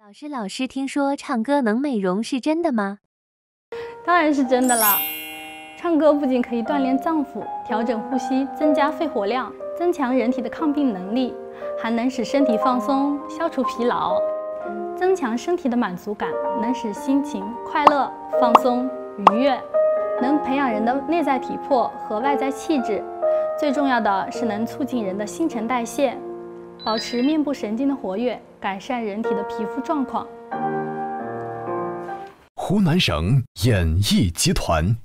老师，听说唱歌能美容，是真的吗？ 当然是真的了。唱歌不仅可以锻炼脏腑、调整呼吸、增加肺活量、增强人体的抗病能力，还能使身体放松、消除疲劳，增强身体的满足感，能使心情快乐、放松、愉悦，能培养人的内在体魄和外在气质。最重要的是能促进人的新陈代谢，保持面部神经的活跃，改善人体的皮肤状况。 湖南省演艺集团。